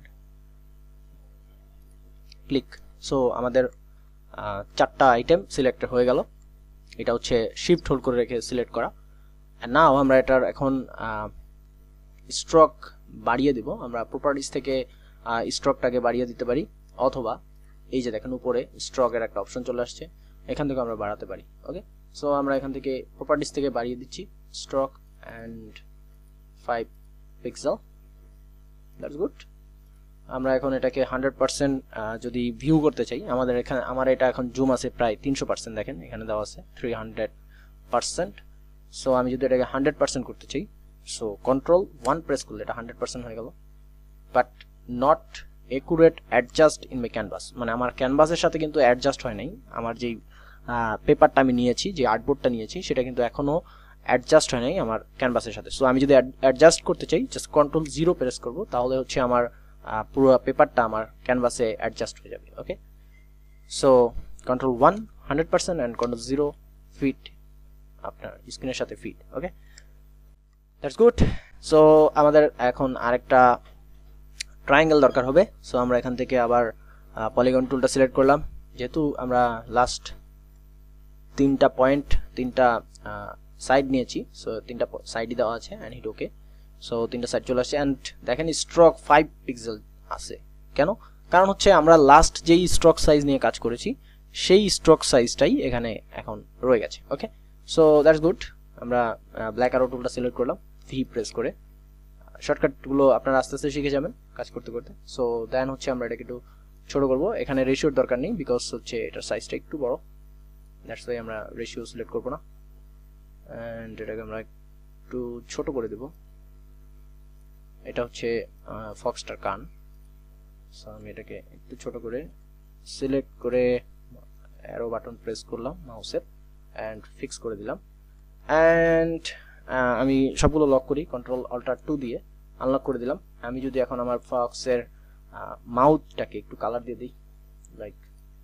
[SPEAKER 1] click. So আমাদের চারটা আইটেম সিলেক্ট হয়ে গেল। এটা হচ্ছে শিফট হোল্ড করে রেখে সিলেক্ট করা। অ্যান্ড নাও আমরা এটার এখন স্ট্রোক বাড়িয়ে দিব। আমরা প্রপার্টিস থেকে স্ট্রোকটাকে বাড়িয়ে দিতে পারি, অথবা এই যে দেখেন উপরে স্ট্রোকের একটা অপশন চলে আসছে, এখান থেকে আমরা বাড়াতে পারি। ওকে, সো আমরা এখান থেকে প্রপার্টিস থেকে বাড়িয়ে দিচ্ছি stroke and five pixel. That's good. আমরা এখন এটাকে হান্ড্রেড পার্সেন্ট যদি ভিউ করতে চাই, আমাদের এখানে আমার এটা এখন জুম আছে প্রায় তিনশো পার্সেন্ট, দেখেন এখানে দেওয়া আছে থ্রি হান্ড্রেড পার্সেন্ট। সো আমি যদি এটাকে হান্ড্রেড পার্সেন্ট করতে চাই, সো কন্ট্রোল ওয়ান প্রেস করলে এটা হান্ড্রেড পার্সেন্ট হয়ে গেল, but not accurate adjust in my canvas. মানে আমার ক্যানভাসের সাথে কিন্তু অ্যাডজাস্ট হয় নাই। আমার যেই পেপারটা আমি নিয়েছি, যে আর্টবোর্ডটা নিয়েছি, সেটা কিন্তু এখনও অ্যাডজাস্ট হয় নাই আমার ক্যানভাসের সাথে। সো আমি যদি অ্যাডজাস্ট করতে চাই, জাস্ট কন্ট্রোল জিরো প্রেস করবো, তাহলে হচ্ছে আমার পুরো পেপারটা আমার ক্যানভাসে অ্যাডজাস্ট হয়ে যাবে। Okay, so control one hundred percent and control zero fit আপনার স্ক্রিনের সাথে fit. Okay, that's good. So আমাদের এখন আরেকটা ট্রায়াঙ্গেল দরকার হবে। সো আমরা এখান থেকে আবার পলিগন টুলটা সিলেক্ট করলাম, যেহেতু আমরা লাস্ট তিনটা পয়েন্ট তিনটা সাইড নিয়েছি। সো তিনটা সাইডই দেওয়া আছে অ্যান্ড হিট ওকে। সো তিনটা সাইড চলে আসছে অ্যান্ড দেখেন স্ট্রোক ফাইভ পিক্সেল আছে। কেন? কারণ হচ্ছে আমরা লাস্ট যেই স্ট্রোক সাইজ নিয়ে কাজ করেছি সেই স্ট্রোক সাইজটাই এখানে এখন রয়ে গেছে। Okay, so that's good. আমরা ব্ল্যাক অ্যারো টুলটা সিলেক্ট করলাম ভি প্রেস করে। শর্টকাটগুলো আপনারা আস্তে আস্তে শিখে যাবেন কাজ করতে করতে। সো দেন হচ্ছে আমরা এটাকে একটু ছোটো করবো। এখানে রেশিওর দরকার নেই, বিকজ হচ্ছে এটার সাইজটা একটু বড়, দ্যাটস ওয়াই আমরা রেশিও সিলেক্ট করবো না অ্যান্ড এটাকে আমরা একটু ছোট করে দেব। এটা হচ্ছে ফক্সটার কান। সো আমি এটাকে একটু ছোট করে সিলেক্ট করে অ্যারো বাটন প্রেস করলাম মাউসের অ্যান্ড ফিক্স করে দিলাম। অ্যান্ড আমি সবগুলো লক করি কন্ট্রোল অল্টার টু দিয়ে আনলক করে দিলাম। আমি যদি এখন আমার ফক্সের মাউথটাকে একটু কালার দিয়ে দিই, লাইক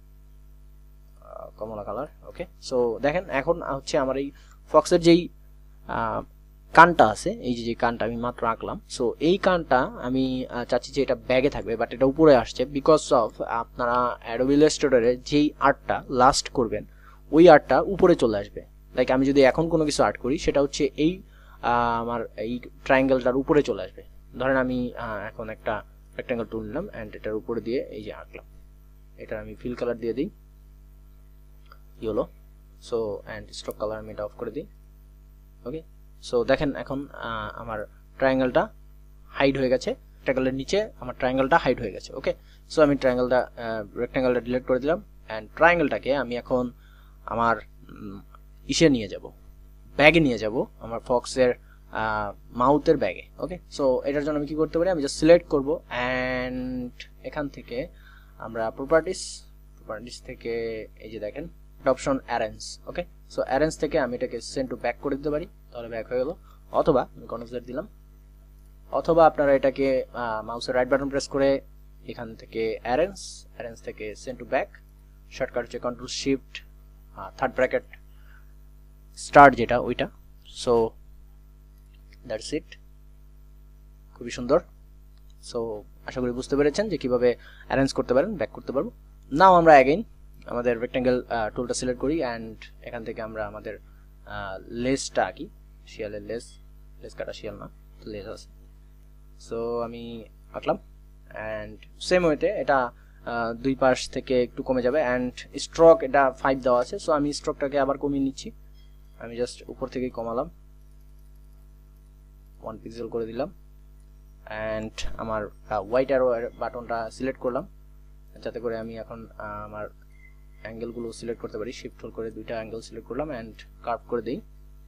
[SPEAKER 1] কমলা কালার। ওকে, সো দেখেন এখন হচ্ছে আমার এই ফক্সের যেই কানটা আছে, এই যে যে কানটা আমি মাত্র আঁকলাম, সো এই কানটা আমি চাচ্ছি যে এটা ব্যাগে থাকবে, বাট এটা উপরে আসছে বিকজ অফ আপনারা অ্যাডোবি ইলাস্ট্রেটরে যেই আর্টটা লাস্ট করবেন ওই আর্টটা উপরে চলে আসবে। লাইক আমি যদি এখন কোনো কিছু আর্ট করি সেটা হচ্ছে এই আমার এই ট্রায়াঙ্গেলটার উপরে চলে আসবে। ধরেন আমি এখন একটা রেক্ট্যাঙ্গেল টুল নিলাম অ্যান্ড এটার উপরে দিয়ে এই যে আঁকলাম, এটা আমি ফিল কালার দিয়ে দিই yellow. So and stroke colour আমি এটা অফ করে দিই। ওকে, সো দেখেন এখন আমার ট্রায়াঙ্গেলটা হাইড হয়ে গেছে, ট্রায়াঙ্গেলের নিচে আমার ট্রায়াঙ্গেলটা হাইড হয়ে গেছে। ওকে, সো আমি ট্রায়াঙ্গেলটা রেক্ট্যাঙ্গেলটা ডিলিট করে দিলাম অ্যান্ড ট্রায়াঙ্গেলটাকে আমি এখন আমার ইসে নিয়ে যাব, ব্যাগে নিয়ে যাব, আমার ফক্সের মাউথের ব্যাগে। ওকে, সো এটার জন্য আমি কি করতে পারি, আমি জাস্ট সিলেক্ট করব অ্যান্ড এখান থেকে আমরা প্রপার্টিস প্রপার্টিস থেকে এই যে দেখেন option arrange. Okay, so arrange থেকে আমি এটাকে সেন্ড টু ব্যাক করে দিতে পারি, তাহলে ব্যাক হয়ে গেল। অথবা আমি কনভার্ট দিলাম, অথবা আপনারা এটাকে মাউসের রাইট বাটন প্রেস করে এখান থেকে অ্যারেঞ্জ অ্যারেঞ্জ থেকে সেন্ড টু ব্যাক শর্টকাট হচ্ছে control shift third bracket start যেটা ওইটা। সো দ্যাটস ইট, খুবই সুন্দর। সো আশা করি বুঝতে পেরেছেন যে কিভাবে অ্যারেঞ্জ করতে পারেন, ব্যাক করতে পারবো। নাও আমরা অ্যাগেইন আমাদের রেক্ট্যাঙ্গেল টুলটা সিলেক্ট করি অ্যান্ড এখান থেকে আমরা আমাদের লেসটা আঁকি, শিয়ালের লেস, লেস কাটা শিয়াল না, লেস আছে। সো আমি আঁকলাম অ্যান্ড সেম ওয়েতে এটা দুই পাশ থেকে একটু কমে যাবে অ্যান্ড স্ট্রোক এটা ফাইভ দেওয়া আছে। সো আমি স্ট্রোকটাকে আবার কমিয়ে নিচ্ছি, আমি জাস্ট উপর থেকেই কমালাম, ওয়ান পিক্সেল করে দিলাম অ্যান্ড আমার হোয়াইট অ্যারো বাটনটা সিলেক্ট করলাম যাতে করে আমি এখন আমার অ্যাঙ্গেলগুলো সিলেক্ট করতে পারি। শিফট হোল্ড করে দুইটা অ্যাঙ্গেল সিলেক্ট করলাম অ্যান্ড কার্ভ করে দিই।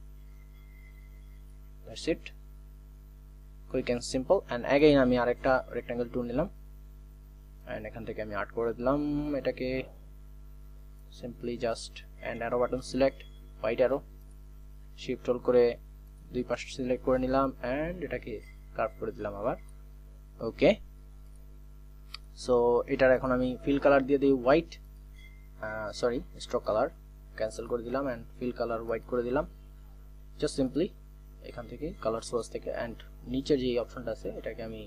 [SPEAKER 1] That's it, quick and simple. And again আমি আরেকটা রেক্ট্যাঙ্গেল টুল নিলাম অ্যান্ড এখান থেকে আমি আর্ট করে দিলাম এটাকে simply just and arrow button select, white arrow, shift hold করে দুই পাশ সিলেক্ট করে নিলাম অ্যান্ড এটাকে কার্ভ করে দিলাম আবার। ওকে, সো এটার এখন আমি ফিল কালার দিয়ে দিই white, sorry stroke colour cancel করে দিলাম অ্যান্ড ফিল কালার হোয়াইট করে দিলাম। জাস্ট সিম্পলি এখান থেকে কালার সোর্স থেকে অ্যান্ড নিচের যে অপশনটা আছে এটাকে আমি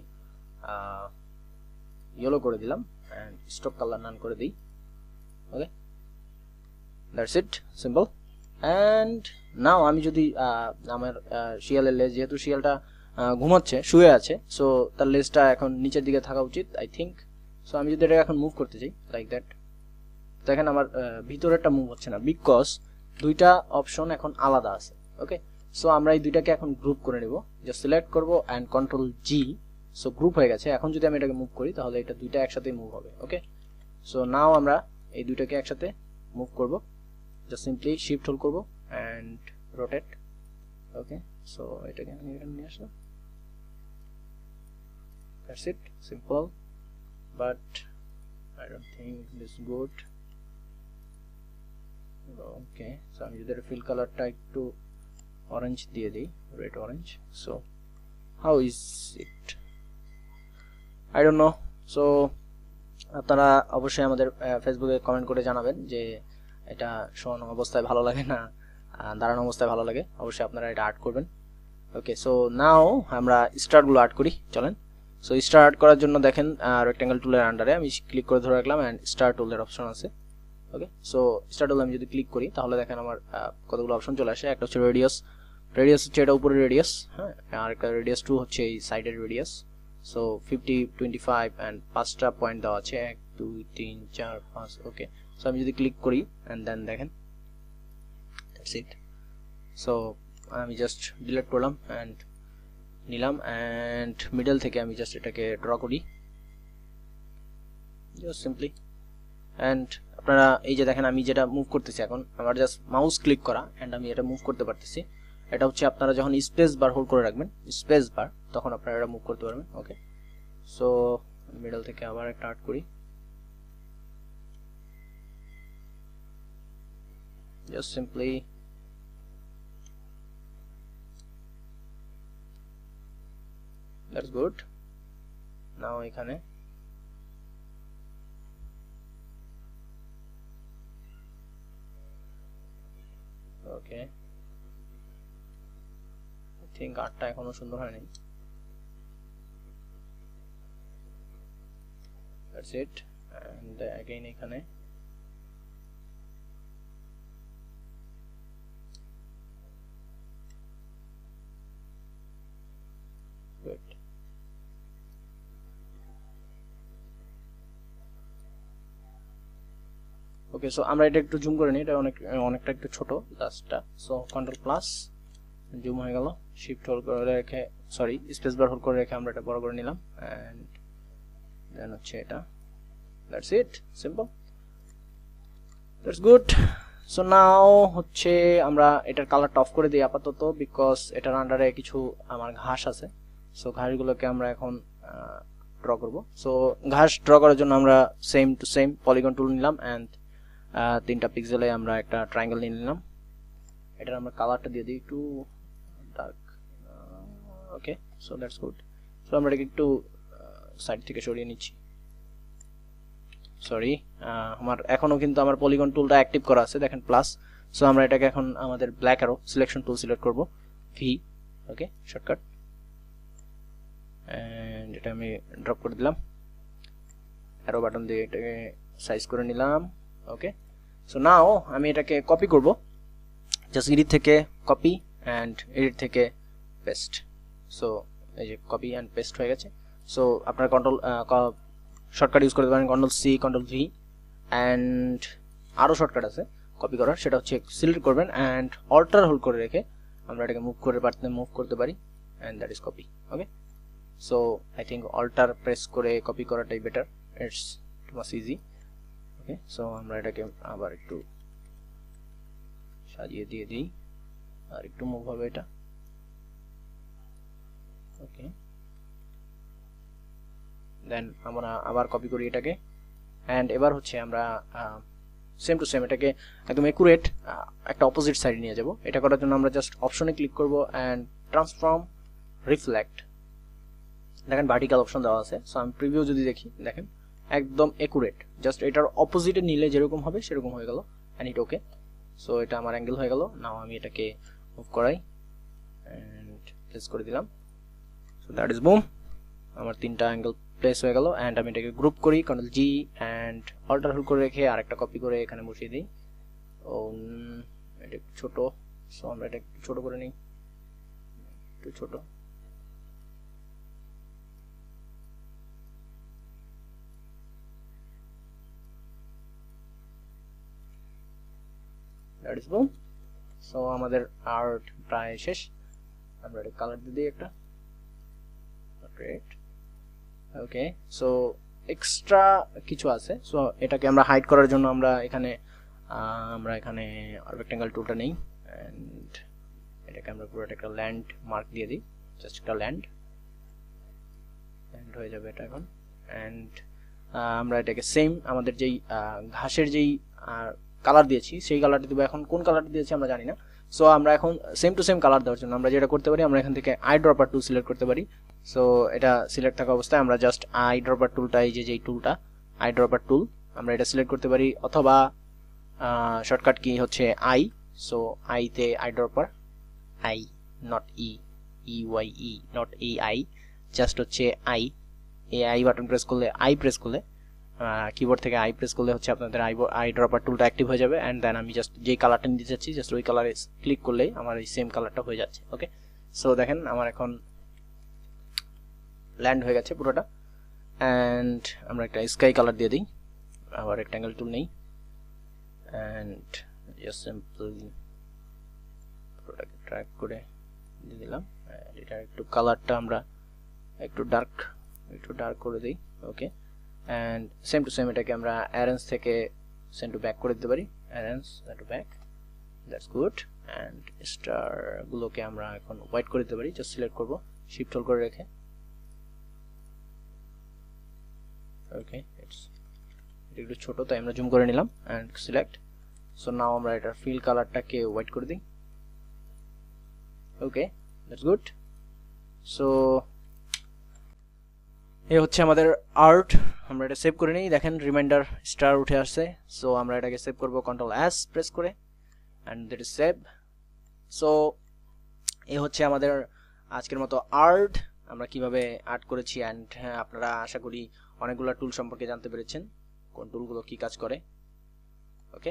[SPEAKER 1] ইয়েলো করে দিলাম অ্যান্ড স্ট্রোক কালার নান করে দিই। Okay, that's it, simple. And now আমি যদি আমার শিয়ালের লেজ, যেহেতু শিয়ালটা ঘুমাচ্ছে, শুয়ে আছে, সো তার লেজটা এখন নিচের দিকে থাকা উচিত আই থিঙ্ক। সো আমি যদি এটাকে এখন মুভ করতে চাই লাইক দ্যাট, দেখেন আমার ভিতরেরটা মুভ হচ্ছে না বিকজ দুইটা অপশন এখন আলাদা আছে। ওকে, সো আমরা এই দুইটাকে এখন গ্রুপ করে নেব, জাস্ট সিলেক্ট করব and control G, so group হয়ে গেছে। এখন যদি আমি এটাকে মুভ করি তাহলে এটা দুইটা একসাথে মুভ হবে। ওকে, সো নাও আমরা এই দুইটাকে একসাথে মুভ করব, জাস্ট সিম্পলি শিফট হোল্ড করব অ্যান্ড রোটেট। ওকে, সো এটাকে আমি এখানে নিয়ে আসলাম, that's it, simple, but I don't think this good. Okay, so আমি যদি ফিল কালারটা একটু অরেঞ্জ দিয়ে দিই, red orange, so how is it, I don't know. So আপনারা অবশ্যই আমাদের ফেসবুকে কমেন্ট করে জানাবেন যে এটা শোয়ানো অবস্থায় ভালো লাগে না দাঁড়ানো অবস্থায় ভালো লাগে, অবশ্যই আপনারা এটা আর্ট করবেন। ওকে, সো নাও আমরা স্টারগুলো আর্ট করি, চলেন। সো স্টার আর্ট করার জন্য দেখেন রেক্ট্যাঙ্গেল টুলের আন্ডারে আমি ক্লিক করে ধরে রাখলাম অ্যান্ড স্টার টুলের অপশন আছে। ওকে, সো স্টার টুল আমি যদি ক্লিক করি তাহলে দেখেন আমার কতগুলো অপশন চলে আসে। একটা হচ্ছে রেডিয়াস, রেডিয়াস হচ্ছে এটা উপরে রেডিয়াস, হ্যাঁ, আর একটা রেডিয়াস টু হচ্ছে এই সাইডের radius. So fifty, twenty five and পাঁচটা পয়েন্ট দেওয়া আছে, এক দুই তিন চার পাঁচ। ওকে, সো আমি যদি ক্লিক করি অ্যান্ড দেন দেখেন দ্যাটস ইট। সো আমি জাস্ট ডিলিট করলাম অ্যান্ড নিলাম অ্যান্ড মিডল থেকে আমি জাস্ট এটাকে ড্র করি, জাস্ট সিম্পলি। অ্যান্ড আপনারা এই যে দেখেন আমি যেটা মুভ করতেছি এখন, আমার জাস্ট মাউস ক্লিক করা অ্যান্ড আমি এটা মুভ করতে পারতেছি। এটা হচ্ছে আপনারা যখন স্পেস বার হোল্ড করে রাখবেন, স্পেস বার, তখন আপনারা এটা মুভ করতে পারবেন। ওকে, সো মিডল থেকে আবার একটা আর্ট করি, just simply that's good. Now এখানে ওকে, আই থিঙ্ক আর্টটা এখনো সুন্দর হয়নি, দ্যাটস ইট। অ্যান্ড অ্যাগেইন এখানে গুড। ওকে, সো আমরা এটা একটু জুম করে নিই, এটা অনেক অনেকটা একটু ছোট লাস্টটা। সো কন্ট্রোল প্লাস, জুম হয়ে গেল, শিফট হোল্ড করে রেখে, সরি স্পেস বার হোল্ড করে রেখে আমরা এটা বড় করে নিলাম অ্যান্ড দেন হচ্ছে এটা, that's it, simple, that's good. So now হচ্ছে আমরা এটার কালারটা অফ করে দিই আপাতত, বিকজ এটার আন্ডারে কিছু আমার ঘাস আছে। সো ঘাসগুলোকে আমরা এখন ড্র করব। সো ঘাস ড্র করার জন্য আমরা same to same polygon tool নিলাম অ্যান্ড তিনটা পিক্সেলে আমরা একটা ট্রায়াঙ্গেল নিয়ে নিলাম। এটার আমরা কালারটা দিয়ে দিই একটু dark. Okay, so that's good. So আমরা এটাকে একটু সাইড থেকে সরিয়ে নিচ্ছি সরি আমার এখনো কিন্তু আমার পলিগন টুলটা অ্যাক্টিভ করা আছে দেখেন প্লাস সো আমরা এটাকে এখন আমাদের black arrow selection tool select করব ভি ওকে শর্টকাট এন্ড এটা আমি ড্রপ করে দিলাম অ্যারো বাটন দিয়ে এটাকে সাইজ করে নিলাম ওকে সো নাও আমি এটাকে কপি করব জাস্ট এডিট থেকে কপি এন্ড এডিট থেকে পেস্ট সো এই যে কপি এন্ড পেস্ট হয়ে গেছে সো আপনারা কন্ট্রোল শর্টকাট ইউজ করতে পারেন control C control V and আরো শর্টকাট আছে কপি করার সেটা হচ্ছে সিলেক্ট করবেন এন্ড অল্টার হোল্ড করে রেখে আমরা এটাকে মুভ করে পারতে মুভ করতে পারি and that is copy okay so I think alter press করে কপি করাটাই better it's too much easy okay so আমরা এটাকে আবার একটু সাজিয়ে দিয়ে দিই আর একটু মুভ হবে এটা ওকে দেন আমরা আবার কপি করি এটাকে এন্ড এবার হচ্ছে আমরা সেম টু সেম এটাকে একদম একুরেট একটা অপোজিট সাইডে নিয়ে যাব এটা করার জন্য আমরা জাস্ট অপশনে ক্লিক করব এন্ড ট্রান্সফর্ম রিফ্লেক্ট দেখেন ভার্টিক্যাল অপশন দেওয়া আছে সো আমি প্রিভিউ যদি দেখি দেখেন একদম একুরেট জাস্ট এটার অপোজিটে নিলে যেরকম হবে সেরকম হয়ে গেল এন্ড ইট ওকে সো এটা আমার অ্যাঙ্গেল হয়ে গেল নাও আমি এটাকে মুভ করাই এন্ড প্লেস করে দিলাম সো দ্যাট ইজ বুম আমার তিনটা অ্যাঙ্গেল প্লেস হয়ে গেল এন্ড আমি এটাকে গ্রুপ করি control G and alter hold করে রেখে আরেকটা কপি করে এখানে বসিয়ে দিই ও এটা ছোট সো আমরা এটা একটু ছোট করে নিই একটু ছোট দ্যাট ইজ বুম সো আমাদের আর্ট প্রায় শেষ আমরা এটা কালার দিয়ে দিই একটা গ্রেট ওকে সো এক্সট্রা কিছু আছে সো এটাকে আমরা হাইড করার জন্য আমরা এখানে আমরা এখানে রেক্ট্যাঙ্গেল টুলটা নেই এন্ড এটাকে আমরা পুরো একটা ল্যান্ড মার্ক দিয়ে দিই জাস্ট একটা ল্যান্ড ল্যান্ড হয়ে যাবে এটা এখন এন্ড আমরা এটাকে সেম আমাদের যেই ঘাসের যেই কালার দিয়েছি সেই কালারটা দেব এখন কোন কালারটা দিয়েছি আমরা জানি না সো আমরা এখন সেম টু সেম কালার দেওয়ার জন্য আমরা যেটা করতে পারি আমরা এখান থেকে আই ড্রপার টুল সিলেক্ট করতে পারি সো এটা সিলেক্ট থাকা অবস্থায় আমরা জাস্ট আই ড্রপার টুলটা এই যে যেই টুলটা আই ড্রপার টুল আমরা এটা সিলেক্ট করতে পারি অথবা শর্টকাট কি হচ্ছে আই সো আই তে eye dropper eye not E E Y E not A I just হচ্ছে আই এই আই বাটন প্রেস করলে আই প্রেস করলে কিবোর্ড থেকে আই প্রেস করলে হচ্ছে আপনাদের আই আই ড্রপার টুলটা অ্যাক্টিভ হয়ে যাবে এন্ড দেন আমি জাস্ট যেই কালারটা নিতে চাচ্ছি জাস্ট ওই কালারে ক্লিক করলেই আমার এই সেম কালারটা হয়ে যাচ্ছে ওকে সো দেখেন আমার এখন ল্যান্ড হয়ে গেছে পুরোটা এন্ড আমরা একটা স্কাই কালার দিয়ে দিই আবার রেক্ট্যাঙ্গেল টুল নেই এন্ড জাস্ট সিম্পলি পুরোটাকে ড্র্যাগ করে দিয়ে দিলাম এটা একটু কালারটা আমরা একটু ডার্ক একটু ডার্ক করে দিই okay and same to same এটাকে আমরা অ্যারেঞ্জ থেকে সেন্ড টু ব্যাক করে দিতে পারি arrange to back that's good and star গুলোকে আমরা এখন হোয়াইট করে দিতে পারি জাস্ট সিলেক্ট করব শিফট হোল্ড করে রেখে ওকে ইটস এটা একটু ছোট তাই আমরা জুম করে নিলাম এন্ড সিলেক্ট সো নাও আমরা এটা ফিল কালারটাকে হোয়াইট করে দিই ওকে দ্যাটস গুড সো এই হচ্ছে আমাদের আর্ট আমরা এটা সেভ করে নিই দেখেন রিমাইন্ডার স্টার উঠে আসছে সো আমরা এটাকে সেভ করব কন্ট্রোল এস প্রেস করে and that is save so এই হচ্ছে আমাদের আজকের মতো আর্ট আমরা কিভাবে আর্ট করেছি এন্ড আপনারা আশা করি অনেকগুলো টুল সম্পর্কে জানতে পেরেছেন কোন টুলগুলো কি কাজ করে ওকে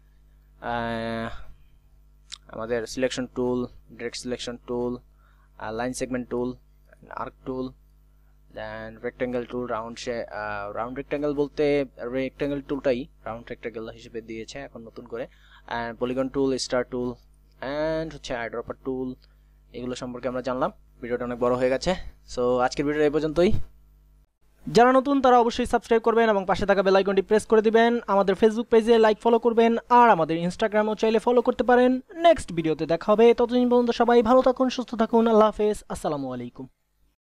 [SPEAKER 1] আমাদের selection tool direct selection tool line segment tool arc tool then rectangle tool round round rectangle বলতে রেক্ট্যাঙ্গেল টুলটাই রাউন্ড রেক্ট্যাঙ্গেল হিসেবে দিয়েছে এখন নতুন করে and polygon tool star tool and হচ্ছে আই ড্রপার টুল এগুলো সম্পর্কে আমরা জানলাম ভিডিওটা অনেক বড় হয়ে গেছে সো আজকের ভিডিও এই পর্যন্তই যারা নতুন তারা অবশ্যই সাবস্ক্রাইব করবেন এবং পাশে থাকা বেল আইকনটি প্রেস করে দিবেন আমাদের ফেসবুক পেজে লাইক ফলো করবেন আর আমাদের ইনস্টাগ্রামও চাইলে ফলো করতে পারেন নেক্সট ভিডিওতে দেখা হবে ততদিন পর্যন্ত সবাই ভালো থাকুন সুস্থ থাকুন আল্লাহ হাফেজ আসসালামু আলাইকুম